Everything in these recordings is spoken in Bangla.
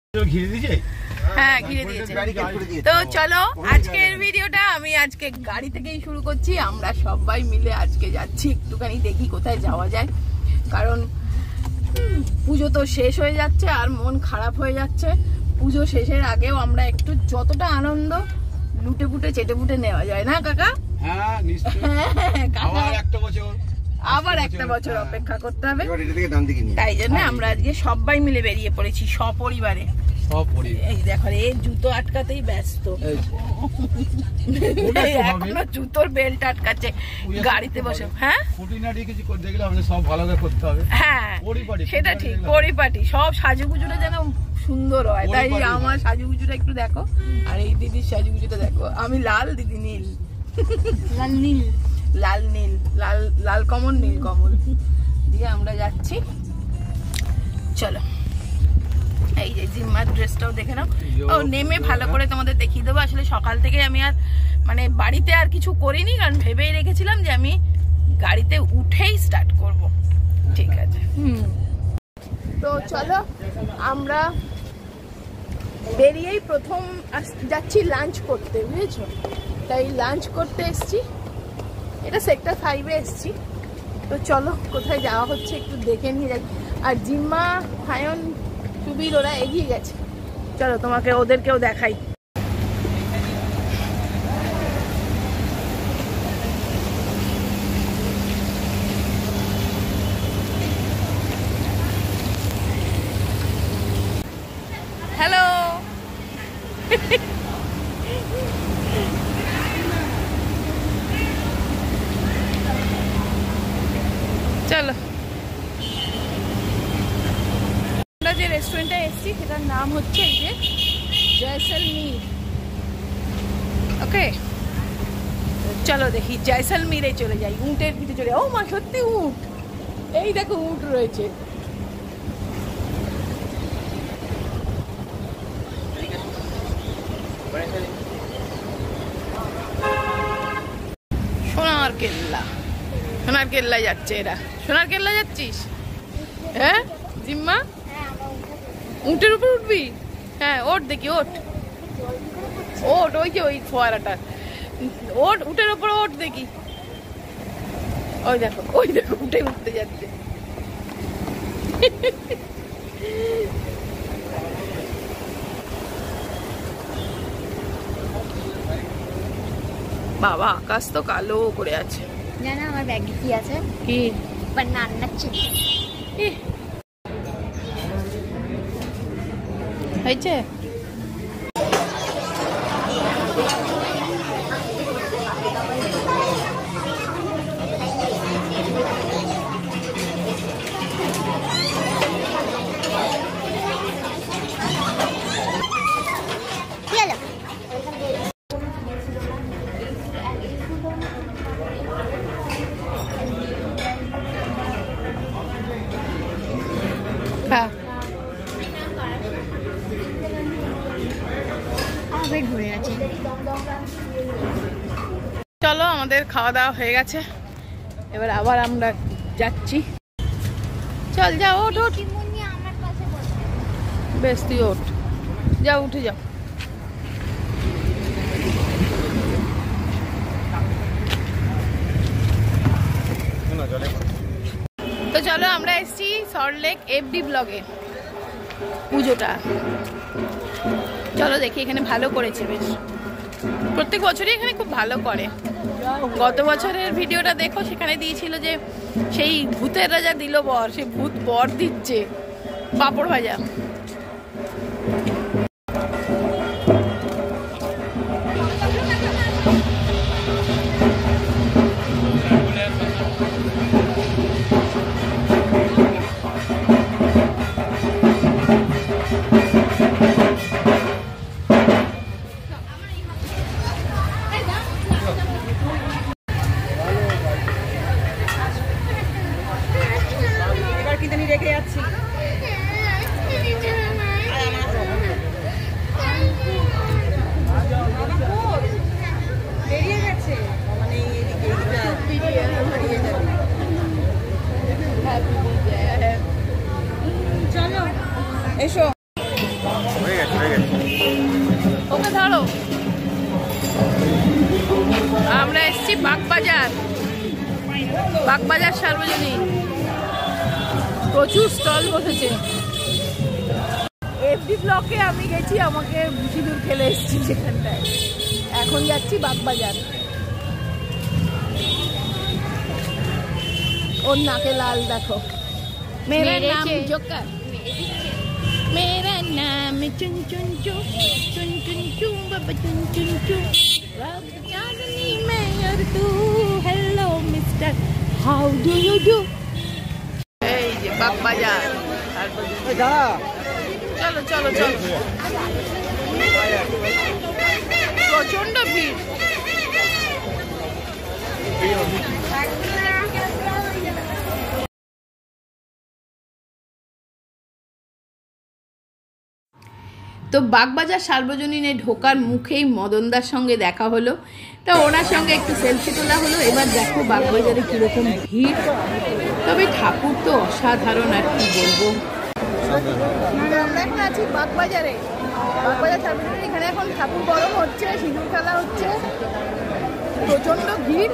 হ্যাঁ ঘিরে দিয়েছে। তো চলো আজকের ভিডিওটা আমি আজকে গাড়ি থেকেই শুরু করছি। আমরা সবাই মিলে আজকে যাচ্ছি, একটুখানি দেখি কোথায় যাওয়া যায়, কারণ পুজো তো শেষ হয়ে যাচ্ছে আর মন খারাপ হয়ে যাচ্ছে। পুজো শেষের আগেও আমরা একটু যতটা আনন্দ লুটে পুটে চেটে পুটে নেওয়া যায় না কাকা? হ্যাঁ নিশ্চয়ই, আবার একটা বছর অপেক্ষা করতে হবে। তাই জন্য আমরা আজকে সবাই মিলে বেরিয়ে পড়েছি সপরিবারে। এই দেখো এই জুতো আটকাতেই ব্যস্ত, এখনো জুতোর বেল্ট আটকাচ্ছে গাড়িতে বসে। হ্যাঁ সব ভালো করে করতে হবে। হ্যাঁ সেটা ঠিক, পরিপাটি সব সাজুগুজুটা যেন সুন্দর হয়। তাই আমার সাজুগুজুটা একটু দেখো, আর এই দিদির সাজুগুজুটা দেখো। আমি লাল, দিদি নীল। লাল নীল, লাল নীল, লাল লাল কমল, নীল কমল দিয়ে আমরা যাচ্ছি। চলো এই যে জিম্মার ড্রেসটাও দেখে নাও। ও নেমে ভালো করে তোমাদের দেখিয়ে দেবো। আসলে সকাল থেকে আমি আর মানে বাড়িতে আর কিছু করিনি, কারণ ভেবেই রেখেছিলাম যে আমি গাড়িতে উঠেই স্টার্ট করব। ঠিক আছে, তো চলো আমরা বেরিয়েই প্রথম যাচ্ছি লাঞ্চ করতে, বুঝেছো? তাই লাঞ্চ করতে এসছি। এটা সেক্টর 5-এ এসছি। তো চলো কোথায় যাওয়া হচ্ছে একটু দেখে নিয়ে যাই। আর জিম্মা, হায়ন, সুবীর ওরা এগিয়ে গেছে। চলো তোমাকে ওদেরকেও দেখাই। হ্যালো চলো আমরা যে রেস্টুরেন্টে এসেছি সেটার নাম হচ্ছে এই যে জয়সলমীর। ওকে চলো দেখি জয়সলমীরে চলে যাই, উটের পিঠে চলে। ও মা সত্যি উট, এই দেখো উট রয়েছে। সোনার কেল্লা, সোনার কেল্লায় যাচ্ছে এরা। সোনার কেল্লা যাচ্ছিস? হ্যাঁ জিম্মা, উটের উপর উঠবি? হ্যাঁ ওঠ দেখি, ওঠ ওঠ, ওই যে ওই ফোয়ারাটা, ওঠ উটের উপর ওঠ দেখি। ওই দেখো, ওই দেখো উঠে উঠতে যাচ্ছে। বাবা আকাশ তো কালো করে আছে। জানা আমার ব্যাগে কি আছে? কি? Banana chips. হয়েছে? চলো আমাদের খাওয়া দাওয়া হয়ে গেছে, এবার আবার আমরা যাচ্ছি। চল যা, ওঠ ওঠ, বেশ তুই ওঠ, যা উঠে যাও। তো চলো আমরা এসছি সল্টলেক এফডি ব্লগে পুজোটা। চলো দেখি, এখানে ভালো করেছে বেশ, প্রত্যেক বছরই এখানে খুব ভালো করে। গত বছরের ভিডিওটা দেখো, সেখানে দিয়েছিল যে সেই ভূতের রাজা দিল বর, সেই ভূত বর দিচ্ছে পাঁপড় ভাজা। ওকে ধরো। আমরা এসছি বাগবাজার, বাগবাজার সার্বজনীন। প্রচুর স্টল বসেছে। এফডি ব্লকে আমি গেছি, আমাকে সিঁদুর খেলে এসছি সেখানটায়। এখন যাচ্ছি বাগবাজার। ওর নাকে লাল দেখো। মেরা নাম জোকার, मेरा नाम चुन चुन चू, चुन चुन चू बाबा चुन चुन चू, रब जाननी मैं और तू, hello mister how do you do. এই যে বাগবাজার। চলো চলো চলো, প্রচন্ড ভিড়। তো বাগবাজার সার্বজনীনে ঢোকার মুখেই মদনদার সঙ্গে দেখা হলো। তা ওনার সঙ্গে একটু সেলফি তোলা হলো। এবার দেখো বাগবাজারে কীরকম ভিড়। তবে ঠাকুর তো অসাধারণ, আর কি বলবো। আমরা এখন আছি বাগবাজারে, বাগবাজার সার্বজনীন। এখানে এখন ঠাকুর গরম হচ্ছে, সিঁদুর খেলা হচ্ছে, প্রচণ্ড ভিড়।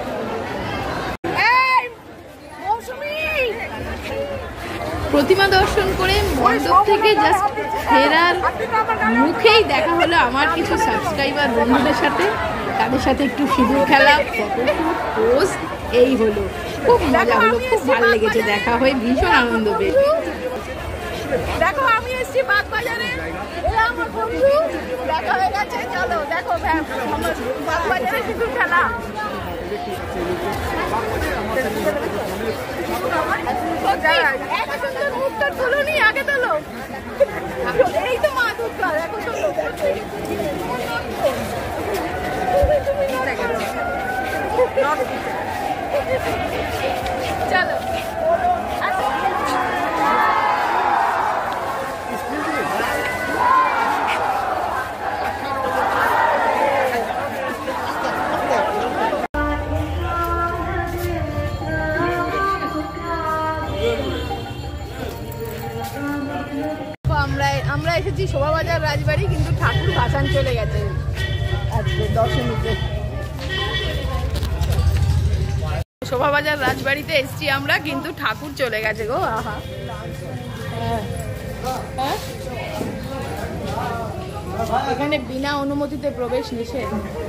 প্রতিমা দর্শন করে মণ্ডপ থেকে জাস্ট ফেরার মুখেই দেখা হলো আমার কিছু সাবস্ক্রাইবার বন্ধুদের সাথে। তাদের সাথে একটু সিঁদুর খেলা, ফটোশুট, পোজ, এই হলো। খুব মজা হলো, খুব ভালো লেগেছে দেখা হয়ে, ভীষণ আনন্দ পেয়েছি। দেখো আমি এসেছি বাগবাজারে, এরা আমার বন্ধু, দেখা হয়ে গেছে। চলো দেখো বাগবাজারে সিঁদুর খেলা। আগে তোলো, এই তো মা দুর্গার, এখন তোলো। চলো আমরা এসেছি শোভাবাজার রাজবাড়ি, কিন্তু ঠাকুর ভাসান চলে গেছে আজকে দশমীতে। শোভাবাজার রাজবাড়িতে এসেছি আমরা, কিন্তু ঠাকুর চলে গেছে গো। আহা, এখানে বিনা অনুমতিতে প্রবেশ নিষেধ।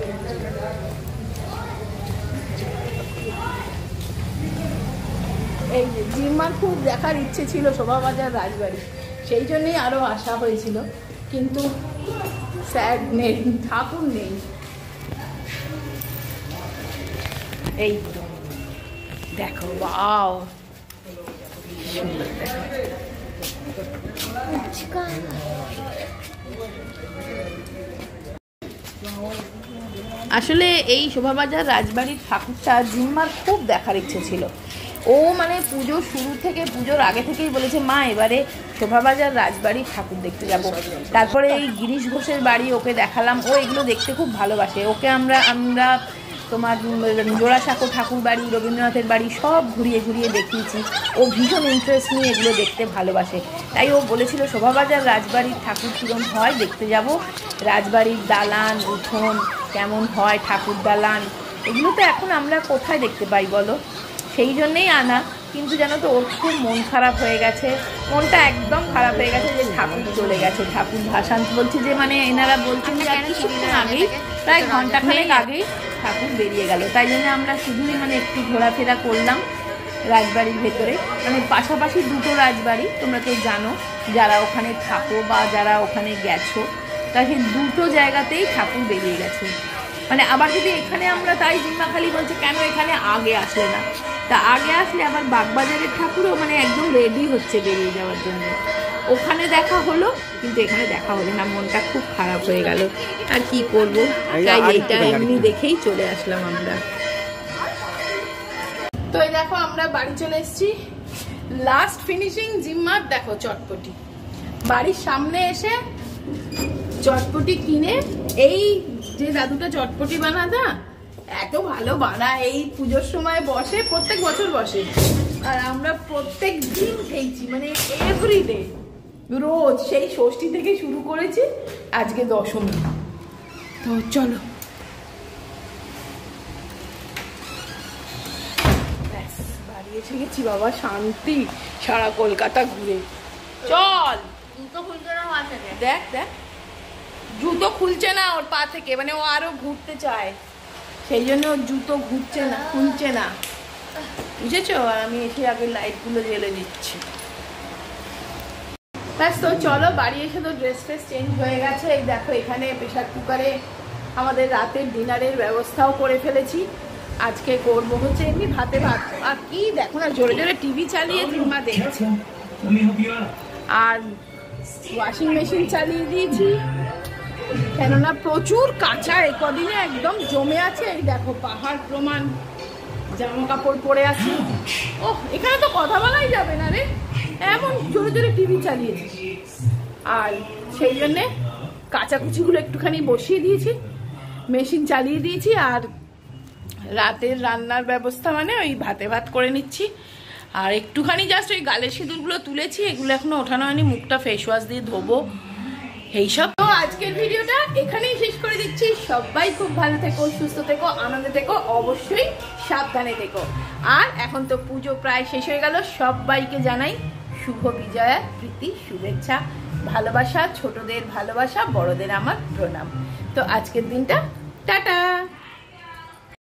এই যে জিম্মার খুব দেখার ইচ্ছে ছিল শোভাবাজার রাজবাড়ি, সেই জন্যই আরো আসা হয়েছিল, কিন্তু স্যাড নেই, ঠাকুর নেই। এই তো দেখো, বাও আসলে এই শোভাবাজার রাজবাড়ির ঠাকুরটা জিম্মার খুব দেখার ইচ্ছে ছিল। ও মানে পুজো শুরু থেকে, পুজোর আগে থেকেই বলেছে মা এবারে শোভাবাজার রাজবাড়ির ঠাকুর দেখতে যাব। তারপরে এই গিরিশ ঘোষের বাড়ি ওকে দেখালাম, ও এগুলো দেখতে খুব ভালোবাসে। ওকে আমরা তোমার জোড়াসাঁকো ঠাকুর বাড়ি, রবীন্দ্রনাথের বাড়ি সব ঘুরিয়ে ঘুরিয়ে দেখিয়েছি। ও ভীষণ ইন্টারেস্ট নিয়ে এগুলো দেখতে ভালোবাসে। তাই ও বলেছিল শোভাবাজার রাজবাড়ির ঠাকুর কীরকম হয় দেখতে যাব, রাজবাড়ির দালান উঠোন কেমন হয়, ঠাকুর দালান, এগুলো তো এখন আমরা কোথায় দেখতে পাই বলো। সেই জন্যেই আনা, কিন্তু জানো তো ওর খুব মন খারাপ হয়ে গেছে, মনটা একদম খারাপ হয়ে গেছে যে ঠাকুর চলে গেছে, ঠাকুর ভাসান। বলছি যে মানে এনারা বলছেন যে কিছুক্ষণ আগেই, প্রায় ঘন্টাখানেক আগেই ঠাকুর বেরিয়ে গেল। তাই জন্য আমরা শুধুই মানে একটু ঘোরাফেরা করলাম রাজবাড়ির ভেতরে। মানে পাশাপাশি দুটো রাজবাড়ি, তোমরা তো জানো যারা ওখানে থাকো বা যারা ওখানে গেছো, তাই সেই দুটো জায়গাতেই ঠাকুর বেরিয়ে গেছে। মানে আবার যদি এখানে আমরা, তাই জিম্মা খালি বলছে কেন এখানে আগে আসলে না, তা আগে আসলে আবার বাগবাজারের ঠাকুরও মানে একদম রেডি হচ্ছে বেরিয়ে যাওয়ার জন্য। ওখানে দেখা হলো, কিন্তু এখানে দেখা হলো না, মনটা খুব খারাপ হয়ে গেল। আর কি করবো, তাই এইটা এমনি দেখেই চলে আসলাম আমরা। তো এই দেখো আমরা বাড়ি চলে এসেছি, লাস্ট ফিনিশিং জিম্মার। দেখো চটপটি, বাড়ির সামনে এসে চটপটি কিনে, এই যে দাদুটা চটপটি বানাদা এত ভালো বানায়, এই পুজোর সময় বসে, প্রত্যেক বছর বসে, আর আমরা প্রত্যেক দিন খেয়েছি, মানে এভরিডে রোজ সেই ষষ্ঠী থেকে শুরু করেছি, আজকে দশমী। তো চলো বাড়ি এসে গেছি বাবা, শান্তি সারা কলকাতা ঘুরে। চল দেখ দেখ, জুতো খুলছে না ওর পা থেকে, মানে ও আরো ঘুরতে চায়, সেই জন্য ওর জুতো ঘুরছে না, খুলছে না, বুঝেছো? আর আমি এসে আগে লাইট গুলো জ্বেলে দিচ্ছি। ব্যাস, তো চলো বাড়ি এসে তো ড্রেস ফ্রেস চেঞ্জ হয়ে গেছে। এই দেখো এখানে প্রেশার কুকারে আমাদের রাতের ডিনারের ব্যবস্থাও করে ফেলেছি। আজকে করবো হচ্ছে এমনি ভাতে ভাত, আর কি দেখো না জোরে জোরে টিভি চালিয়ে সিনেমা দেখছে, আর ওয়াশিং মেশিন চালিয়ে দিয়েছি, কেননা প্রচুর কাঁচা কদিনে একদম জমে আছে। এই দেখো পাহাড় প্রমাণ জামা কাপড় পরে আছে। ও এখানে তো কথা বলাই যাবে না রে, এমন জোরে জোরে টিভি চালিয়েছি। আর সেই জন্যে কাচাকুচিগুলো একটুখানি বসিয়ে দিয়েছি, মেশিন চালিয়ে দিয়েছি। আর রাতের রান্নার ব্যবস্থা মানে ওই ভাতে ভাত করে নিচ্ছি। আর একটুখানি জাস্ট ওই গালের সিঁদুরগুলো তুলেছি, এগুলো এখনো ওঠানো হয়নি, মুখটা ফেস ওয়াশ দিয়ে ধোবো এইসব। তো আজকের ভিডিওটা এখানেই শেষ করে দিচ্ছি। সবাই খুব ভালো থেকো, সুস্থ থেকো, আনন্দে থেকো, অবশ্যই সাবধানে থেকো। আর এখন তো পুজো প্রায় শেষ হয়ে গেল, সবাইকে জানাই শুভ বিজয়া, প্রীতি, শুভেচ্ছা, ভালোবাসা, ছোটদের ভালোবাসা, বড়দের আমার প্রণাম। তো আজকের দিনটা টাটা।